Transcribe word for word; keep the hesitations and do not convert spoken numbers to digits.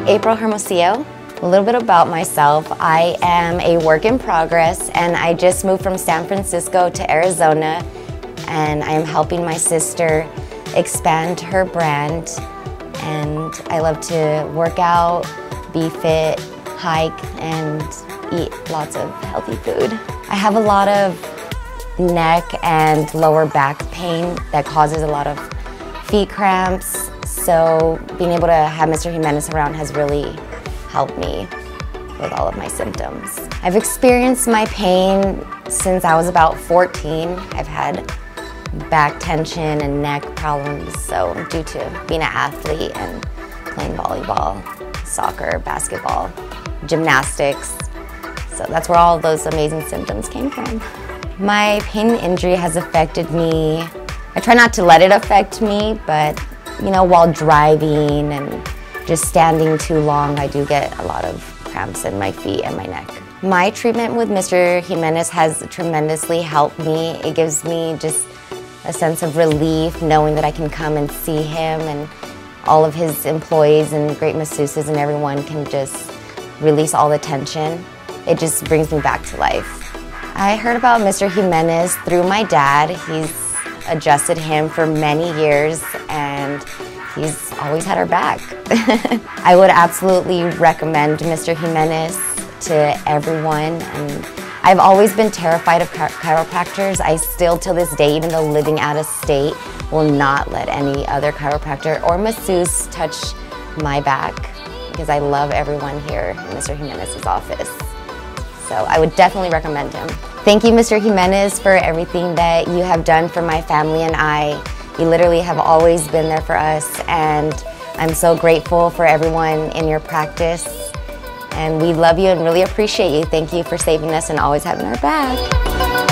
April Hermosillo. A little bit about myself. I am a work in progress and I just moved from San Francisco to Arizona, and I am helping my sister expand her brand. And I love to work out, be fit, hike, and eat lots of healthy food. I have a lot of neck and lower back pain that causes a lot of feet cramps. So being able to have Mister Jimenez around has really helped me with all of my symptoms. I've experienced my pain since I was about fourteen. I've had back tension and neck problems, so due to being an athlete and playing volleyball, soccer, basketball, gymnastics. So that's where all those amazing symptoms came from. My pain and injury has affected me. I try not to let it affect me, but you know, while driving and just standing too long, I do get a lot of cramps in my feet and my neck. My treatment with Mister Jimenez has tremendously helped me. It gives me just a sense of relief knowing that I can come and see him, and all of his employees and great masseuses and everyone can just release all the tension. It just brings me back to life. I heard about Mister Jimenez through my dad. He's adjusted him for many years and he's always had our back. I would absolutely recommend Mister Jimenez to everyone. And I've always been terrified of chiro chiropractors. I still, till this day, even though living out of state, will not let any other chiropractor or masseuse touch my back because I love everyone here in Mister Jimenez's office. So I would definitely recommend him. Thank you, Mister Jimenez, for everything that you have done for my family and I. You literally have always been there for us, and I'm so grateful for everyone in your practice. And we love you and really appreciate you. Thank you for saving us and always having our back.